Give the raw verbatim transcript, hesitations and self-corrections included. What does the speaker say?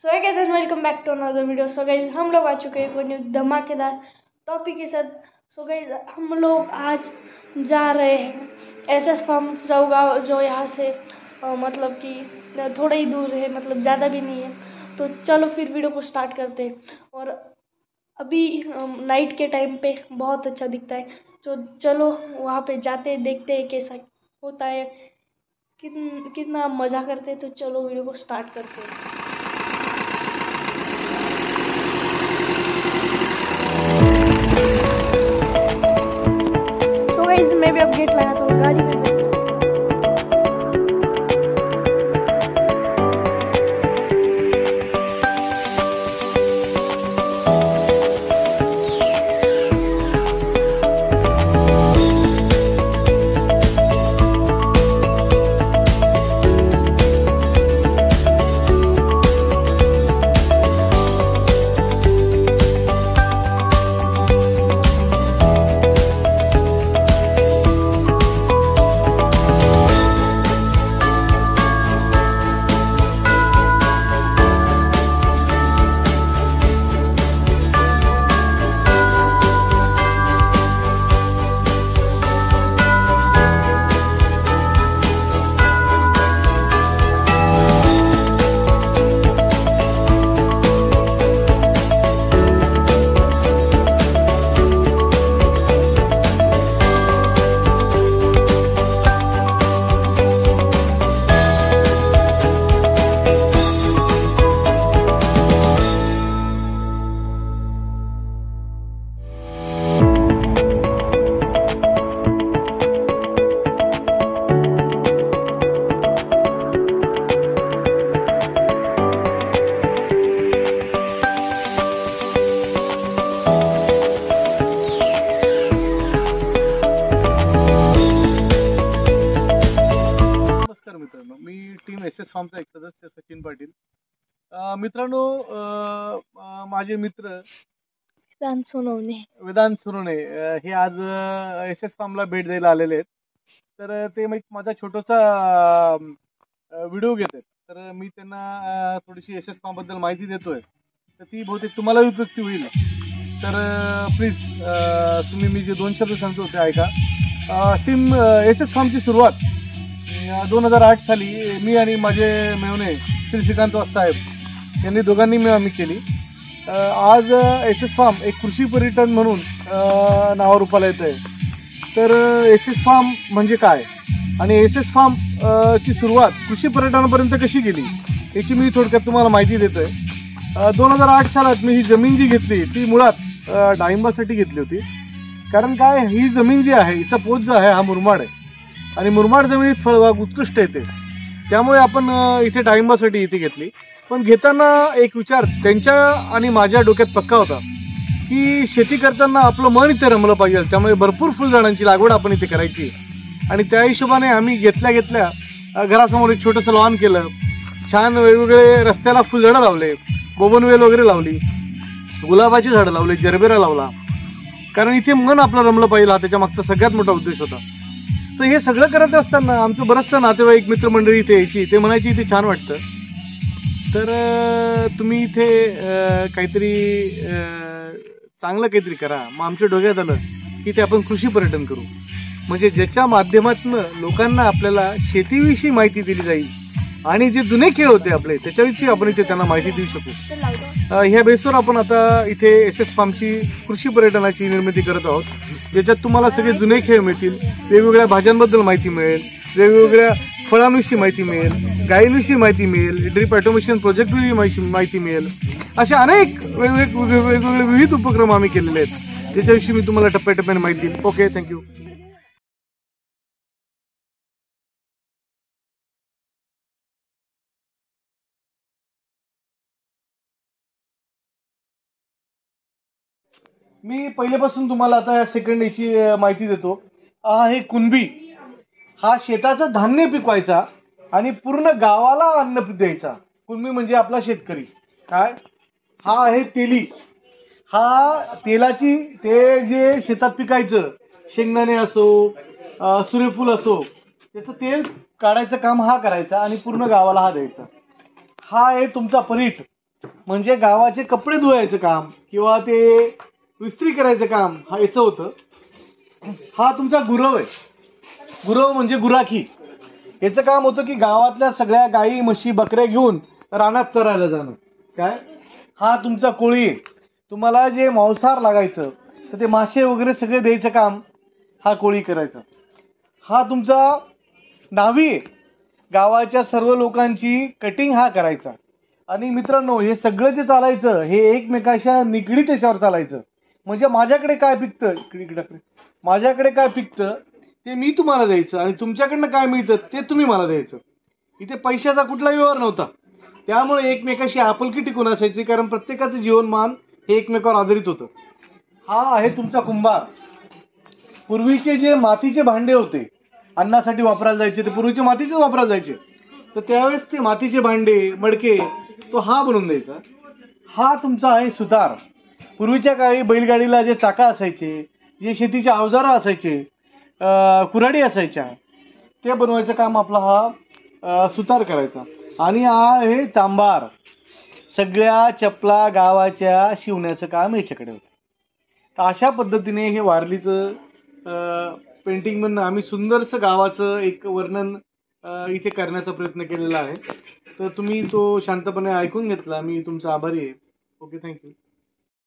So hey guys, welcome back to another video. So guys, हम लोग आ चुके हैं न्यू धमाकेदार टॉपिक के साथ। सो गाइस, हम लोग आज जा रहे हैं एस एस फार्म चौगांव, जो यहाँ से आ, मतलब कि थोड़ा ही दूर है, मतलब ज़्यादा भी नहीं है। तो चलो फिर वीडियो को स्टार्ट करते हैं। और अभी नाइट के टाइम पे बहुत अच्छा दिखता है, तो चलो वहाँ पे जाते हैं, देखते हैं कैसा होता है, किन कितना मज़ा करते हैं। तो चलो वीडियो को स्टार्ट करते हैं। सो गाइस, मैं भी अब गेट लगाता हूँ गाड़ी में। मित्रांनो, मी टीम एस एस फार्मचा एक सदस्य सचिन पाटील। मित्रांनो, माझे मित्र वेदांत सोनवणे वेदांत सोनवणे हे आज एस एस फार्मला भेट द्यायला आलेले आहेत। तर ते एक माझा छोटासा व्हिडिओ घेत आहेत। तर मी त्यांना थोडीशी एस एस फार्म बद्दल माहिती देतोय, तर ती बहुतेक तुम्हाला उपयुक्त होईल। तर प्लीज तुम्ही मी जे दोन शब्द सांगतो ते ऐका। टीम एस एस फार्मची सुरुवात दोन हजार आठ साली मी आणि माझे मेवणे श्री श्रीकांत साहेब यांनी दोघांनी मी आम्ही केली। आज एस एस फार्म एक कृषी पर्यटन म्हणून नावारूपाला येत आहे। तर एस एस फार्म म्हणजे काय आणि एस एस फार्म ची सुरुवात कृषी पर्यटनापर्यंत कशी गेली याची मी थोडक्यात तुम्हाला माहिती देतोय। दोन हजार आठ सालात मी ही जमीन जी घेतली ती मुळात डाळिंबासाठी घेतली होती। कारण काय, ही जमीन जी आहे हिचा पोत जो आहे हा मुरमाड आहे आणि मुरमाड जमिनीत फळबाग उत्कृष्ट येते, त्यामुळे आपण इथे डाळिंबासाठी इथे घेतली। पण घेताना एक विचार त्यांच्या आणि माझ्या डोक्यात पक्का होता की शेती करताना आपलं मन इथे रमलं पाहिजे, त्यामुळे भरपूर फुलझाडांची लागवड आपण इथे करायची। आणि त्या हिशोबाने आम्ही घेतल्या घेतल्या घरासमोर एक छोटंसं लॉन केलं, छान वेगवेगळे रस्त्याला फुलझाडं लावले, बोबनवेल वगैरे लावली, गुलाबाची झाडं लावली, जरबेरा लावला, कारण इथे मन आपलं रमलं पाहिजे हा त्याच्या मागचा सगळ्यात मोठा उद्देश होता। तर हे सगळं करत असताना आमचं बरंचसं नातेवाईक मित्रमंडळी इथे यायची, ते म्हणायची इथे छान वाटतं, तर तुम्ही इथे काहीतरी चांगलं काहीतरी करा। मग आमच्या डोक्यात आलं की ते आपण कृषी पर्यटन करू, म्हणजे ज्याच्या माध्यमातून लोकांना आपल्याला शेतीविषयी माहिती दिली जाईल आणि जे जुने खेळ होते आपले त्याच्याविषयी आपण इथे त्यांना माहिती देऊ शकू। ह्या बेसवर आपण आता इथे एस एस फार्मची कृषी पर्यटनाची निर्मिती करत आहोत, ज्याच्यात तुम्हाला सगळे जुने खेळ मिळतील, वेगवेगळ्या भाज्यांबद्दल माहिती मिळेल, वेगवेगळ्या फळांविषयी माहिती मिळेल, गायींविषयी माहिती मिळेल, ड्रीप ऑटोमेशन प्रोजेक्टविषयी माहिती मिळेल। असे अनेक वेगवेगळे वेगवेगळे विविध उपक्रम आम्ही केलेले आहेत, ज्याच्याविषयी मी तुम्हाला टप्प्याटप्प्याने माहिती देईल। Okay, thank you. मी पहिल्यापासून तुम्हाला आता या सेकंड याची माहिती देतो। हा हे कुणबी, हा शेताचं धान्य पिकवायचा आणि पूर्ण गावाला अन्न द्यायचा। कुणबी म्हणजे आपला शेतकरी। काय, हा आहे तेली, हा तेलाची ते जे शेतात पिकायचं शेंगदाणे असो सूर्यफूल असो त्याचं तेल काढायचं काम हा करायचा आणि पूर्ण गावाला हा द्यायचा। हा आहे तुमचा परीट, म्हणजे गावाचे कपडे धुवायचं काम किंवा ते इस्त्री करायचं काम हा याचं होतं. हा तुमचा गुरव आहे. गुरव म्हणजे गुराखी. याचं काम होतं की गावातल्या सगळ्या गाई म्हशी बकऱ्या घेऊन रानात चरायला जाणं. काय हा तुमचा कोळी आहे. तुम्हाला जे मांसाहार लागायचं तर ते मासे वगैरे सगळे द्यायचं काम हा कोळी करायचा. हा तुमचा नावी आहे. गावाच्या सर्व लोकांची कटिंग हा करायचा. आणि मित्रांनो, हे सगळं जे चालायचं हे एकमेकांच्या निगडीत त्याच्यावर चालायचं. म्हणजे माझ्याकडे काय पिकतं इकडे इकडे माझ्याकडे काय पिकतं ते मी तुम्हाला द्यायचं आणि तुमच्याकडनं काय मिळतं ते तुम्ही मला द्यायचं. इथे पैशाचा कुठला व्यवहार नव्हता. त्यामुळे एकमेकाशी आपुलकी टिकून असायची, कारण प्रत्येकाचं जीवनमान हे एकमेकावर आधारित होतं. हा आहे तुमचा कुंभार. पूर्वीचे जे मातीचे भांडे होते अन्नासाठी वापरायला जायचे ते पूर्वीचे मातीचेच वापरायला जायचे. तर त्यावेळेस ते मातीचे भांडे मडके तो हा बनवून द्यायचा. हा तुमचा आहे सुतार. पूर्वीच्या काळी बैलगाडीला जे चाका असायचे, जे शेतीचे अवजारं असायचे, कुऱ्हाडी असायच्या, ते बनवायचं काम आपला हा सुतार करायचा. आणि हा आहे चांभार. सगळ्या चपला गावाच्या शिवण्याचं काम याच्याकडे होतं. तर अशा पद्धतीने हे वारलीचं पेंटिंग म्हणून आम्ही सुंदरसं गावाचं एक वर्णन इथे करण्याचा प्रयत्न केलेला आहे. तर तुम्ही तो शांतपणे ऐकून घेतला. मी तुमचा आभारी आहे. Okay, thank you.